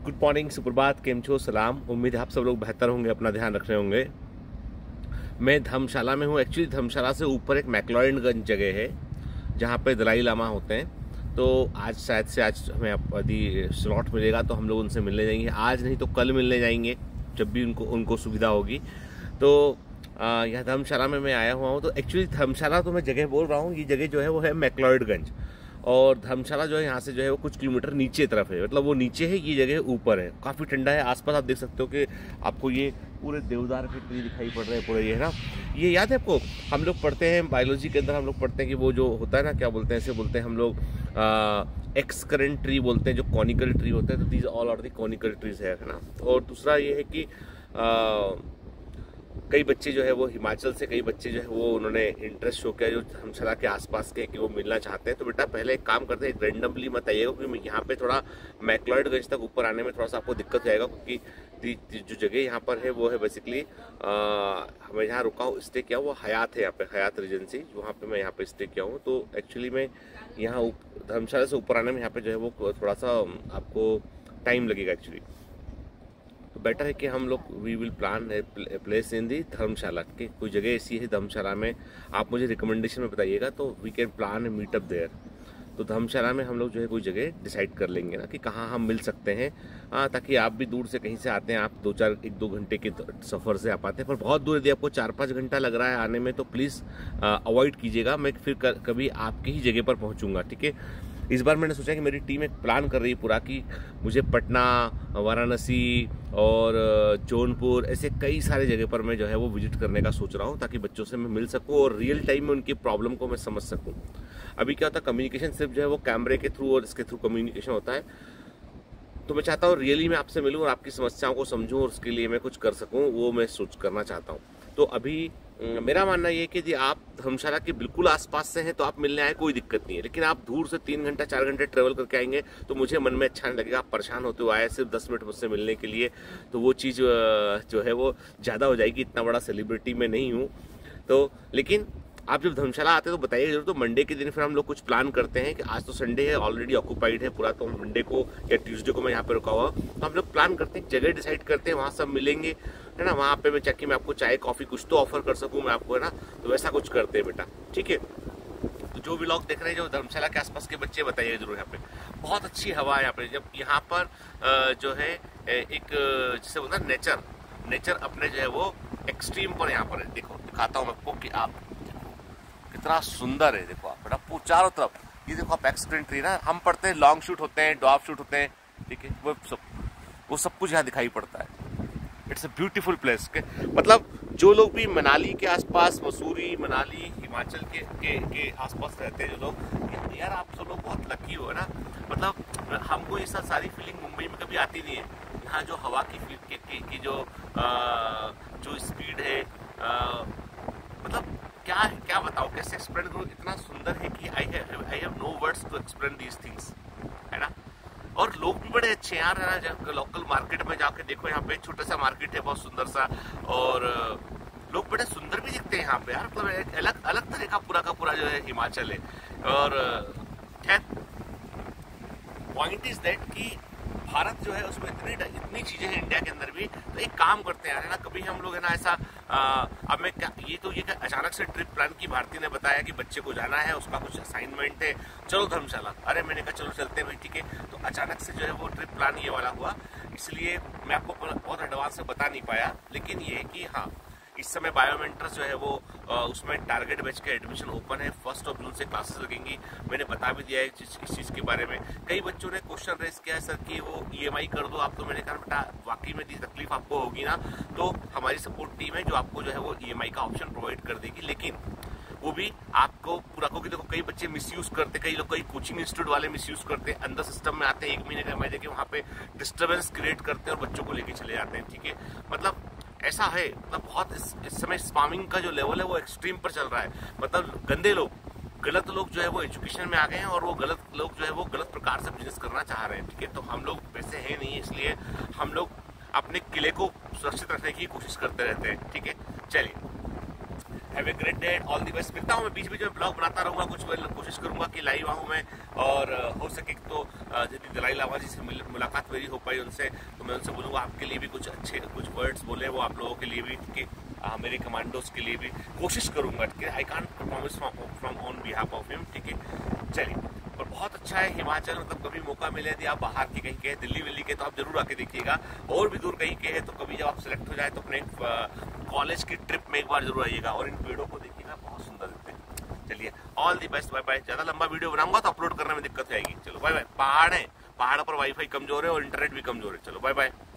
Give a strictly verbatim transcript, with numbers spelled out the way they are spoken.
Good morning, सुप्रभात, केम छो, सलाम। उम्मीद है आप सब लोग बेहतर होंगे, अपना ध्यान रख रहे होंगे। मैं धर्मशाला में हूँ। एक्चुअली धर्मशाला से ऊपर एक मैक्लॉयडगंज जगह है जहाँ पे दलाई लामा होते हैं। तो आज शायद से आज हमें यदि स्लॉट मिलेगा तो हम लोग उनसे मिलने जाएंगे। आज नहीं तो कल मिलने जाएंगे, जब भी उनको उनको सुविधा होगी। तो यहाँ धर्मशाला में मैं आया हुआ हूँ। तो एक्चुअली धर्मशाला तो मैं जगह बोल रहा हूँ, ये जगह जो है वो है मैक्लॉयडगंज, और धर्मशाला जो है यहाँ से जो है वो कुछ किलोमीटर नीचे तरफ है। मतलब वो नीचे है, ये जगह ऊपर है। काफ़ी ठंडा है। आसपास आप देख सकते हो कि आपको ये पूरे देवदार के ट्री दिखाई पड़ रहे हैं पूरे, ये है ना। ये याद है आपको, हम लोग पढ़ते हैं बायोलॉजी के अंदर, हम लोग पढ़ते हैं कि वो जो होता है ना, क्या बोलते हैं, ऐसे बोलते हैं हम लोग एक्स करंट ट्री बोलते हैं, जो कॉनिकल ट्री होते हैं। तो these all are the conical trees है ना। और दूसरा ये है कि आ, कई बच्चे जो है वो हिमाचल से, कई बच्चे जो है वो उन्होंने इंटरेस्ट शो किया जो धर्मशाला के आसपास के, कि वो मिलना चाहते हैं। तो बेटा पहले एक काम करते हैं, रेंडमली मत आइएगा, क्योंकि यहाँ पे थोड़ा मैक्लॉयडगंज तक ऊपर आने में थोड़ा सा आपको दिक्कत जाएगा, क्योंकि जो जगह यहाँ पर है वो है बेसिकली मैं जहाँ रुका हूँ, स्टे किया वो हयात है, यहाँ पे हयात रीजेंसी, वहाँ पे मैं यहाँ पे स्टे किया हूँ। तो एक्चुअली मैं यहाँ धर्मशाला से ऊपर आने में यहाँ पे जो है वो थोड़ा सा आपको टाइम लगेगा एक्चुअली। तो बेटर है कि हम लोग we will plan place in the Dharamshala की। कोई जगह ऐसी है धर्मशाला में, आप मुझे रिकमेंडेशन में बताइएगा, तो we can plan meetup there. तो धर्मशाला में हम लोग जो है कोई जगह डिसाइड कर लेंगे ना कि कहाँ हम मिल सकते हैं, आ, ताकि आप भी दूर से कहीं से आते हैं, आप दो चार एक दो घंटे के सफ़र से आप आते हैं, पर बहुत दूर यदि आपको चार पाँच घंटा लग रहा है आने में, तो प्लीज़ अवॉइड कीजिएगा। मैं फिर कर, कभी आपकी ही जगह पर पहुँचूँगा, ठीक है। इस बार मैंने सोचा कि मेरी टीम एक प्लान कर रही है पूरा, कि मुझे पटना, वाराणसी और जौनपुर, ऐसे कई सारे जगह पर मैं जो है वो विजिट करने का सोच रहा हूँ, ताकि बच्चों से मैं मिल सकूँ और रियल टाइम में उनकी प्रॉब्लम को मैं समझ सकूँ। अभी क्या होता है, कम्युनिकेशन सिर्फ जो है वो कैमरे के थ्रू और इसके थ्रू कम्युनिकेशन होता है। तो मैं चाहता हूँ रियली मैं आपसे मिलूँ और आपकी समस्याओं को समझूँ, और उसके लिए मैं कुछ कर सकूँ, वो मैं सोच करना चाहता हूँ। तो अभी मेरा मानना ये है कि यदि आप धर्मशाला के बिल्कुल आसपास से हैं तो आप मिलने आए, कोई दिक्कत नहीं है। लेकिन आप दूर से तीन घंटा चार घंटे ट्रेवल करके आएंगे तो मुझे मन में अच्छा नहीं लगेगा। आप परेशान होते हुए आए सिर्फ दस मिनट मुझसे मिलने के लिए, तो वो चीज़ जो है वो ज़्यादा हो जाएगी। इतना बड़ा सेलिब्रिटी मैं नहीं हूँ। तो लेकिन आप जब धर्मशाला आते हैं तो बताइए जरूर। तो मंडे के दिन फिर हम लोग कुछ प्लान करते हैं कि आज तो संडे है, ऑलरेडी ऑक्यूपाइड है पूरा, तो मंडे को या ट्यूसडे को मैं यहाँ पे रुका हुआ, तो हम लोग प्लान करते हैं, जगह डिसाइड करते हैं, वहाँ सब मिलेंगे, है ना। वहाँ पे मैं चाहे मैं आपको चाय कॉफ़ी कुछ तो ऑफर कर सकूँ मैं आपको, है ना। तो वैसा कुछ करते हैं बेटा, ठीक है। तो जो व्लॉग देख रहे हैं जो धर्मशाला के आसपास के बच्चे, बताइए जरूर। यहाँ पे बहुत अच्छी हवा है यहाँ पे, जब यहाँ पर जो है एक जैसे बोलता है नेचर नेचर अपने जो है वो एक्सट्रीम पर यहाँ पर है। देखो दिखाता हूँ मैं आपको कि आप कितना सुंदर है। देखो आप बेटा चारों तरफ, ये देखो आप एक्सट्रीम ट्री ना, हम पढ़ते हैं लॉन्ग शूट होते हैं, डॉप शूट होते हैं, ठीक है, वो सब वो सब कुछ यहाँ दिखाई पड़ता है। इट्स अ ब्यूटीफुल प्लेस के। मतलब जो लोग भी मनाली के आसपास, मसूरी, मनाली, हिमाचल के के, के आसपास रहते हैं जो लोग, यार आप सब लोग बहुत लकी हो, है ना। मतलब हमको ये सब सारी फीलिंग मुंबई में कभी आती नहीं है। यहाँ जो हवा की की, की, की जो आ, जो स्पीड है, आ, मतलब क्या है, क्या बताओ, कैसे एक्सप्लेन करूँ। इतना सुंदर है कि I have I have no words to explain these things, है ना। और लोग भी बड़े अच्छे हैं यार, जब लोकल मार्केट में जाके देखो, यहाँ पे छोटा सा मार्केट है बहुत सुंदर सा, और लोग बड़े सुंदर भी दिखते हैं यहाँ पे यार। मतलब एक अलग अलग तरह का पूरा का पूरा जो है हिमाचल है। और खैर पॉइंट इज दैट कि भारत जो है उसमें इतनी इतनी चीजें हैं इंडिया के अंदर भी। तो एक काम करते हैं यार, है ना, कभी हम लोग है ना ऐसा आ, अब मैं क्या, ये तो ये अचानक से ट्रिप प्लान की, भारती ने बताया कि बच्चे को जाना है, उसका कुछ असाइनमेंट है, चलो धर्मशाला। अरे मैंने कहा चलो चलते हैं भाई, ठीक है। तो अचानक से जो है वो ट्रिप प्लान ये वाला हुआ, इसलिए मैं आपको बहुत एडवांस में बता नहीं पाया। लेकिन ये है कि हाँ, इस समय बायोमेंट्रस जो है वो आ, उसमें टारगेट बैच का एडमिशन ओपन है। फर्स्ट ऑफ जून से क्लासेस लगेंगी। मैंने बता भी दिया है इस चीज़ के बारे में। कई बच्चों ने क्वेश्चन रेज किया है, सर कि वो ईएमआई कर दो आप। तो मैंने कहा बेटा वाकई में तकलीफ आपको होगी ना, तो हमारी सपोर्ट टीम है जो आपको जो है वो ईएमआई का ऑप्शन प्रोवाइड कर देगी। लेकिन वो भी आपको पूरा, क्योंकि देखो कई बच्चे मिसयूज करते, कई लोग, कई कोचिंग इंस्टीट्यूट वाले मिसयूज करते हैं, अंदर सिस्टम में आते हैं, एक महीने का महीने के वहाँ पे डिस्टर्बेंस क्रिएट करते हैं और बच्चों को लेके चले जाते हैं, ठीक है। मतलब ऐसा है, मतलब बहुत इस, इस समय स्पैमिंग का जो लेवल है वो एक्सट्रीम पर चल रहा है। मतलब गंदे लोग, गलत लोग जो है वो एजुकेशन में आ गए हैं, और वो गलत लोग जो है वो गलत प्रकार से बिजनेस करना चाह रहे हैं, ठीक है। तो हम लोग वैसे हैं नहीं, इसलिए हम लोग अपने किले को सुरक्षित रखने की कोशिश करते रहते हैं, ठीक है। चलिए have a great day, all the best. मिलता हूँ मैं, बीच बीच में ब्लॉग बनाता रहूँगा, कुछ कोशिश करूँगा कि लाइव आऊँ मैं, और हो सके तो यदि दलाई लामा जी से मुलाकात मेरी हो पाई उनसे, तो मैं उनसे बोलूँगा आपके लिए भी कुछ अच्छे कुछ वर्ड्स बोले वो आप लोगों के लिए भी, कि मेरे कमांडोज के लिए भी कोशिश करूँगा, ठीक है। I can't promise from on behalf of him, ठीक है। चलिए, और बहुत अच्छा है हिमाचल, मतलब कभी मौका मिले यदि आप बाहर के कहीं के हैं, दिल्ली विल्ली के, तो आप जरूर आके देखिएगा, और भी दूर कहीं के हैं तो कभी जब आप सेलेक्ट हो जाए तो अपने कॉलेज की ट्रिप में एक बार जरूर आइएगा और इन पेड़ों को देखिएगा, बहुत सुंदर दिखते हैं। चलिए, all the best, bye bye. ज्यादा लंबा वीडियो बनाऊंगा तो अपलोड करने में दिक्कत आएगी। चलो बाय बाय। पहाड़ है, पहाड़ पर वाईफाई कमजोर है और इंटरनेट भी कमजोर है। चलो बाय बाय।